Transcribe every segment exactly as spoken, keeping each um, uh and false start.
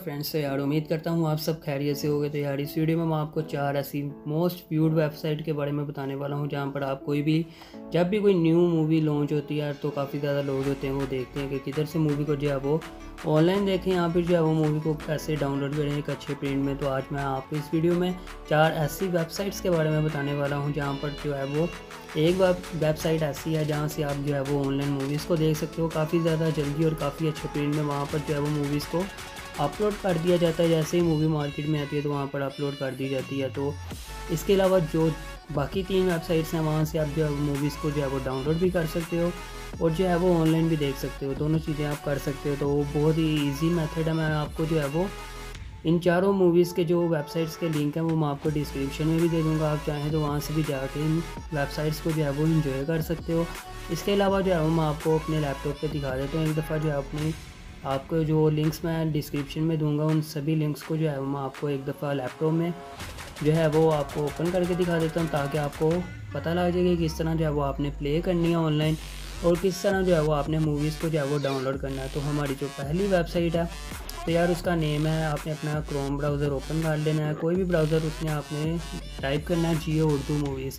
Friends, तो यार उम्मीद करता हूँ आप सब खैरियत से होगे। तो यार इस वीडियो में मैं आपको चार ऐसी मोस्ट व्यूड वेबसाइट के बारे में बताने वाला हूँ जहाँ पर आप कोई भी जब भी कोई न्यू मूवी लॉन्च होती है यार तो काफ़ी ज़्यादा लोग होते हैं वो देखते हैं कि किधर से मूवी को जो है वो ऑनलाइन देखें या फिर जो है वो मूवी को कैसे डाउनलोड करें एक अच्छे प्रिंट में। तो आज मैं आपको इस वीडियो में चार ऐसी वेबसाइट्स के बारे में बताने वाला हूँ जहाँ पर जो है वो एक वेबसाइट ऐसी है जहाँ से आप जो है वो ऑनलाइन मूवीज़ को देख सकते हो काफ़ी ज़्यादा जल्दी और काफ़ी अच्छे प्रिंट में। वहाँ पर जो है वो मूवीज़ को अपलोड कर दिया जाता है, जैसे ही मूवी मार्केट में आती है तो वहाँ पर अपलोड कर दी जाती है। तो इसके अलावा जो बाकी तीन वेबसाइट्स हैं वहाँ से आप जो है वो मूवीज़ को जो है वो डाउनलोड भी कर सकते हो और जो है वो ऑनलाइन भी देख सकते हो, दोनों चीज़ें आप कर सकते हो। तो वो बहुत ही ईजी मेथड है। मैं आपको जो है वो इन चारों मूवीज़ के जो वेबसाइट्स के लिंक हैं वो मैं आपको डिस्क्रिप्शन में भी दे दूँगा, आप चाहें तो वहाँ से भी जाके इन वेबसाइट्स को जो है वो इन्जॉय कर सकते हो। इसके अलावा जो है वो मैं आपको अपने लैपटॉप पे दिखा देता हूँ एक दफ़ा। जो है अपनी आपको जो लिंक्स मैं डिस्क्रिप्शन में दूंगा उन सभी लिंक्स को जो है वो मैं आपको एक दफ़ा लैपटॉप में जो है वो आपको ओपन करके दिखा देता हूँ, ताकि आपको पता लग जाएगा कि किस तरह जो है वो आपने प्ले करनी है ऑनलाइन और किस तरह जो है वो आपने मूवीज़ को जो है वो डाउनलोड करना है। तो हमारी जो पहली वेबसाइट है तो यार उसका नेम है, आपने अपना क्रोम ब्राउज़र ओपन कर लेना है, कोई भी ब्राउज़र, उसमें आपने टाइप करना है जियो उर्दू मूवीज़।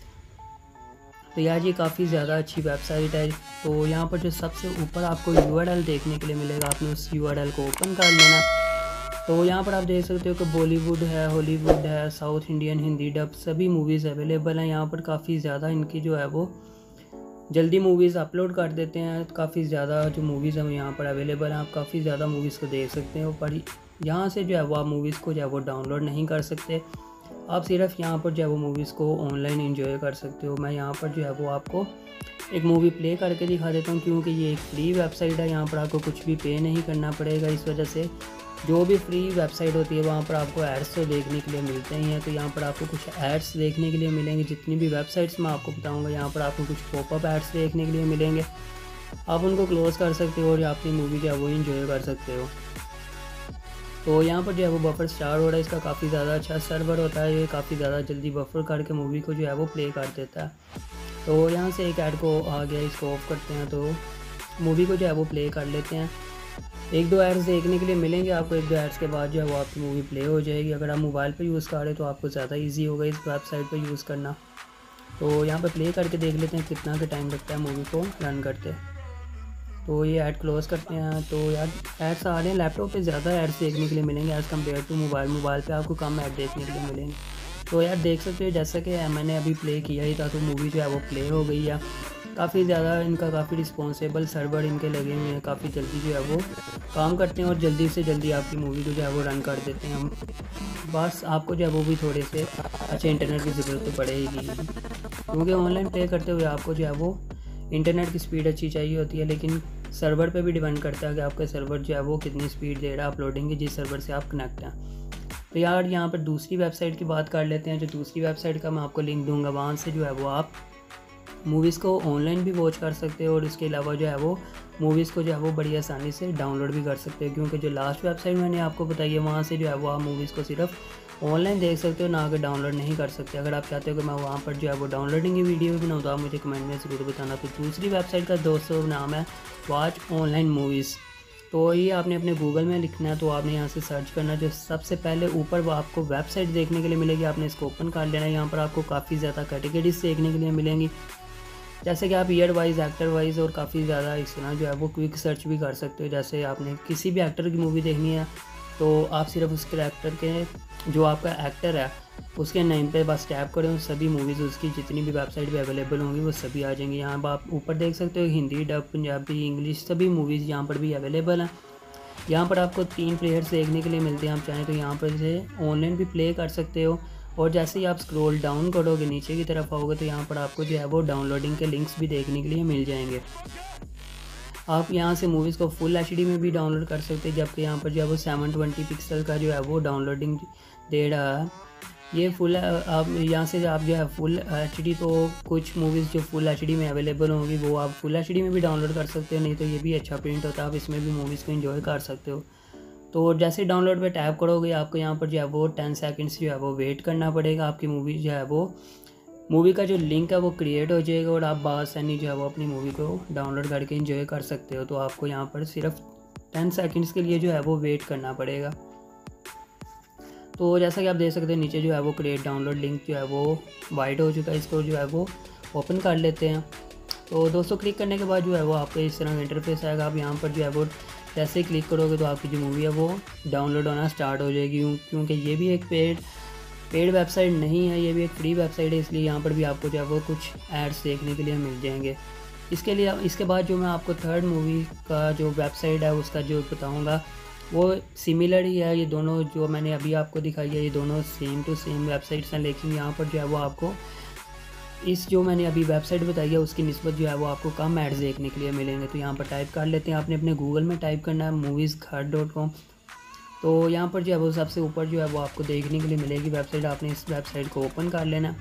तो यार ये काफ़ी ज़्यादा अच्छी वेबसाइट है। तो यहाँ पर जो सबसे ऊपर आपको यू आर एल देखने के लिए मिलेगा, आपने उस यू आर एल को ओपन कर लेना। तो यहाँ पर आप देख सकते हो कि बॉलीवुड है, हॉलीवुड है, साउथ इंडियन, हिंदी डब सभी मूवीज़ अवेलेबल हैं। यहाँ पर काफ़ी ज़्यादा इनकी जो है वो जल्दी मूवीज़ अपलोड कर देते हैं। काफ़ी ज़्यादा जो मूवीज़ हैं यहाँ पर अवेलेबल हैं, आप काफ़ी ज़्यादा मूवीज़ को देख सकते हो। पर यहाँ से जो है वो आप मूवीज़ को जो है वो डाउनलोड नहीं कर सकते, आप सिर्फ यहाँ पर जो है वो मूवीज़ को ऑनलाइन एंजॉय कर सकते हो। मैं यहाँ पर जो है वो आपको एक मूवी प्ले करके दिखा देता हूँ, क्योंकि ये एक फ्री वेबसाइट है, यहाँ पर आपको कुछ भी पे नहीं करना पड़ेगा। इस वजह से जो भी फ्री वेबसाइट होती है वहाँ पर आपको एड्स तो देखने के लिए मिलते ही हैं। तो यहाँ पर आपको कुछ एड्स देखने के लिए मिलेंगे, जितनी भी वेबसाइट्स मैं आपको बताऊँगा यहाँ पर आपको कुछ पॉपअप एड्स देखने के लिए मिलेंगे। आप उनको क्लोज़ कर सकते हो और अपनी मूवी जो है वो इंजॉय कर सकते हो। तो यहाँ पर जो है वो बफर स्टार्ट हो रहा है, इसका काफ़ी ज़्यादा अच्छा सर्वर होता है, ये काफ़ी ज़्यादा जल्दी बफर करके मूवी को जो है वो प्ले कर देता है। तो यहाँ से एक ऐड को आ गया, इसको ऑफ करते हैं तो मूवी को जो है वो प्ले कर लेते हैं। एक दो एड्स देखने के लिए मिलेंगे आपको, एक दो एड्स के बाद जो है वो आपकी मूवी प्ले हो जाएगी। अगर आप मोबाइल पर यूज़ कर रहे हो तो आपको ज़्यादा ईजी होगा इस वेबसाइट पर यूज़ करना। तो यहाँ पर प्ले करके देख लेते हैं कितना का टाइम लगता है मूवी को रन करते। तो ये ऐड क्लोज़ करते हैं। तो यार एड्स आ रहे हैं, लैपटॉप पे ज़्यादा एड्स देखने के लिए मिलेंगे as compare to mobile. Mobile पे आपको कम ऐड देखने के लिए मिलेंगे। तो यार देख सकते हो जैसा कि मैंने अभी प्ले किया ही था तो मूवी जो है वो प्ले हो गई है। काफ़ी ज़्यादा इनका काफ़ी रिस्पॉन्सिबल सर्वर इनके लगे हुए हैं, काफ़ी जल्दी जो है वो काम करते हैं और जल्दी से जल्दी आपकी मूवी को जो है वो रन कर देते हैं हम। बस आपको जो है वो भी थोड़े से अच्छे इंटरनेट की ज़रूरत तो पड़ेगी, क्योंकि ऑनलाइन प्ले करते हुए आपको जो है वो इंटरनेट की स्पीड अच्छी चाहिए होती है। लेकिन सर्वर पे भी डिपेंड करता है कि आपका सर्वर जो है वो कितनी स्पीड दे रहा है अपलोडिंग की, जिस सर्वर से आप कनेक्ट हैं। तो यार यहाँ पर दूसरी वेबसाइट की बात कर लेते हैं। जो दूसरी वेबसाइट का मैं आपको लिंक दूंगा, वहाँ से जो है वो आप मूवीज़ को ऑनलाइन भी वॉच कर सकते हो और इसके अलावा जो है वो मूवीज़ को जो है वो बड़ी आसानी से डाउनलोड भी कर सकते हो। क्योंकि जो लास्ट वेबसाइट मैंने आपको बताई है वहाँ से जो है वो आप मूवीज़ को सिर्फ ऑनलाइन देख सकते हो, ना कि डाउनलोड नहीं कर सकते। अगर आप चाहते हो कि मैं वहाँ पर जो है वो डाउनलोडिंग की वीडियो भी बनाऊँ तो आप मुझे कमेंट में ज़रूर बताना। तो दूसरी वेबसाइट का दोस्तों नाम है वॉच ऑनलाइन मूवीज़। तो ये आपने अपने गूगल में लिखना है, तो आपने यहाँ से सर्च करना। जो सबसे पहले ऊपर वो आपको वेबसाइट देखने के लिए मिलेगी, आपने इसको ओपन कर लेना है। यहाँ पर आपको काफ़ी ज़्यादा कैटेगरीज देखने के लिए मिलेंगी, जैसे कि आप ईयर वाइज, एक्टर वाइज और काफ़ी ज़्यादा इस तरह जो है वो क्विक सर्च भी कर सकते हो। जैसे आपने किसी भी एक्टर की मूवी देखनी है तो आप सिर्फ उसके एक्टर के जो आपका एक्टर है उसके नेम पे बस टैप करें, सभी मूवीज़ उसकी जितनी भी वेबसाइट पे अवेलेबल होंगी वो सभी आ जाएंगी। यहाँ पर आप ऊपर देख सकते हो हिंदी डब, पंजाबी, इंग्लिश सभी मूवीज़ यहाँ पर भी अवेलेबल हैं। यहाँ पर आपको तीन प्लेयर्स देखने के लिए मिलते हैं, आप चाहें तो यहाँ पर से ऑनलाइन भी प्ले कर सकते हो। और जैसे ही आप स्क्रॉल डाउन करोगे नीचे की तरफ आओगे तो यहाँ पर आपको जो है वो डाउनलोडिंग के लिंक्स भी देखने के लिए मिल जाएंगे। आप यहाँ से मूवीज़ को फुल एच डी में भी डाउनलोड कर सकते हैं, जबकि यहाँ पर जो है वो सेवन ट्वेंटी पिक्सल का जो है वो डाउनलोडिंग दे रहा है। ये फुल आप यहाँ से आप जो है फुल एच डी, तो कुछ मूवीज़ जो फुल एच डी में अवेलेबल होंगी वो आप फुल एच डी में भी डाउनलोड कर सकते हो, नहीं तो ये भी अच्छा प्रिंट होता है, आप इसमें भी मूवीज़ को एंजॉय कर सकते हो। तो जैसे डाउनलोड पे टैप करोगे आपको यहाँ पर जो है वो टेन सेकंड्स जो है वो वेट करना पड़ेगा, आपकी मूवी जो है वो मूवी का जो लिंक है वो क्रिएट हो जाएगा और आप बासानी जो है वो अपनी मूवी को डाउनलोड करके एंजॉय कर सकते हो। तो आपको यहाँ पर सिर्फ टेन सेकंड्स के लिए जो है वो वेट करना पड़ेगा। तो जैसा कि आप देख सकते हैं नीचे जो है वो क्रिएट डाउनलोड लिंक जो है वो वाइट हो चुका है, इसको जो है वो ओपन कर लेते हैं। तो दोस्तों क्लिक करने के बाद जो है वो आपको इस तरह का इंटरफेस आएगा। आप यहाँ पर जो है वो जैसे ही क्लिक करोगे तो आपकी जो मूवी है वो डाउनलोड होना स्टार्ट हो जाएगी, क्योंकि ये भी एक पेड पेड वेबसाइट नहीं है, ये भी एक फ्री वेबसाइट है, इसलिए यहाँ पर भी आपको जो है वो कुछ एड्स देखने के लिए मिल जाएंगे। इसके लिए इसके बाद जो मैं आपको थर्ड मूवी का जो वेबसाइट है उसका जो बताऊँगा वो सिमिलर ही है। ये दोनों जो मैंने अभी आपको दिखाई है ये दोनों सेम टू सेम वेबसाइट्स हैं, लेकिन यहाँ पर जो है वो आपको इस जो मैंने अभी वेबसाइट बताई है उसकी निस्बत जो है वो आपको कम एड्स देखने के लिए मिलेंगे। तो यहाँ पर टाइप कर लेते हैं, आपने अपने गूगल में टाइप करना है मूवीज़ घर डॉट कॉम। तो यहाँ पर जो है वो सबसे ऊपर जो है वो आपको देखने के लिए मिलेगी वेबसाइट। आपने इस वेबसाइट को ओपन कर लेना।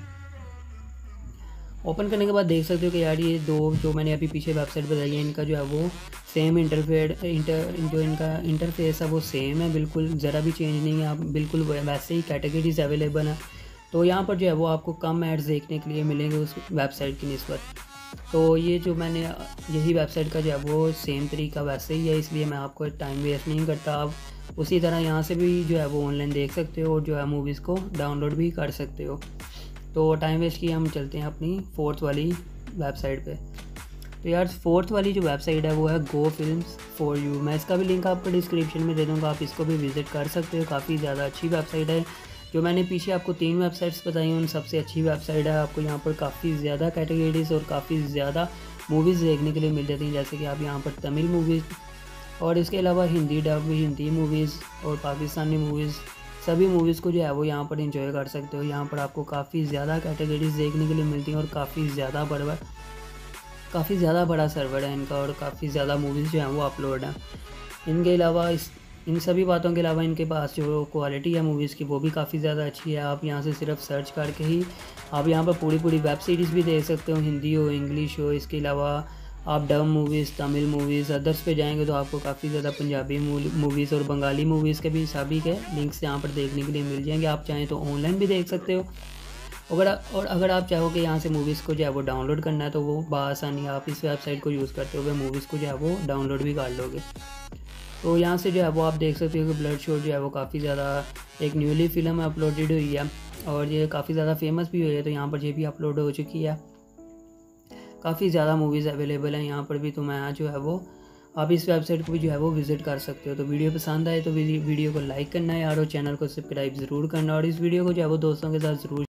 ओपन करने के बाद देख सकते हो कि यार ये दो जो मैंने अभी पीछे वेबसाइट बताई है इनका जो है वो सेम इंटरफेस इंटर जो इनका इंटरफेस है वो सेम है, बिल्कुल ज़रा भी चेंज नहीं है। आप बिल्कुल वैसे ही कैटेगरीज अवेलेबल हैं। तो यहाँ पर जो है वो आपको कम एड्स देखने के लिए मिलेंगे उस वेबसाइट की निस्बत। तो ये जो मैंने यही वेबसाइट का जो है वो सेम तरीका वैसे ही है, इसलिए मैं आपको टाइम वेस्ट नहीं करता। आप उसी तरह यहाँ से भी जो है वो ऑनलाइन देख सकते हो और जो है मूवीज़ को डाउनलोड भी कर सकते हो। तो टाइम वेस्ट किए हम चलते हैं अपनी फोर्थ वाली वेबसाइट पे। तो यार फोर्थ वाली जो वेबसाइट है वो है गो फिल्म्स फॉर यू। मैं इसका भी लिंक आपको डिस्क्रिप्शन में दे दूँगा, आप इसको भी विज़िट कर सकते हो। काफ़ी ज़्यादा अच्छी वेबसाइट है। जो मैंने पीछे आपको तीन वेबसाइट्स बताई हैं उन सबसे अच्छी वेबसाइट है। आपको यहाँ पर काफ़ी ज़्यादा कैटेगरीज और काफ़ी ज़्यादा मूवीज़ देखने के लिए मिल जाती हैं, जैसे कि आप यहाँ पर तमिल मूवीज़ और इसके अलावा हिंदी डब हिंदी मूवीज़ और पाकिस्तानी मूवीज़ सभी मूवीज़ को जो है वो यहाँ पर एंजॉय कर सकते हो। यहाँ पर आपको काफ़ी ज़्यादा कैटेगरीज देखने के लिए मिलती हैं और काफ़ी ज़्यादा बड़ा काफ़ी ज़्यादा बड़ा सर्वर है इनका और काफ़ी ज़्यादा मूवीज़ जो हैं वो अपलोड हैं। इनके अलावा इस इन सभी बातों के अलावा इनके पास जो क्वालिटी है मूवीज़ की वो भी काफ़ी ज़्यादा अच्छी है। आप यहाँ से सिर्फ सर्च करके ही आप यहाँ पर पूरी पूरी वेब सीरीज़ भी देख सकते हो, हिंदी हो इंग्लिश हो। इसके अलावा आप dub movies Tamil movies others पे जाएंगे तो आपको काफ़ी ज़्यादा पंजाबी मूवीज़ और बंगाली मूवीज़ के भी सभी के लिंक्स यहाँ पर देखने के लिए मिल जाएंगे। आप चाहें तो ऑनलाइन भी देख सकते हो। अगर और अगर आप चाहो कि यहाँ से मूवीज़ को जो है वो डाउनलोड करना है तो वो बआसानी आप इस वेबसाइट को यूज़ करते हुए मूवीज़ को जो है वो डाउनलोड भी कर लोगे। तो यहाँ से जो है वो आप देख सकते हो कि ब्लड शोर जो है वो काफ़ी ज़्यादा एक न्यूली फिल्म अपलोडेड हुई है और ये काफ़ी ज़्यादा फेमस भी हुई है। तो यहाँ पर ये भी अपलोड हो चुकी है। काफ़ी ज़्यादा मूवीज़ अवेलेबल हैं यहाँ पर भी। तो मैं जो है वो आप इस वेबसाइट को भी जो है वो विज़िट कर सकते हो। तो वीडियो पसंद आए तो वीडियो को लाइक करना है यार और चैनल को सब्सक्राइब ज़रूर करना और इस वीडियो को जो है वो दोस्तों के साथ ज़रूर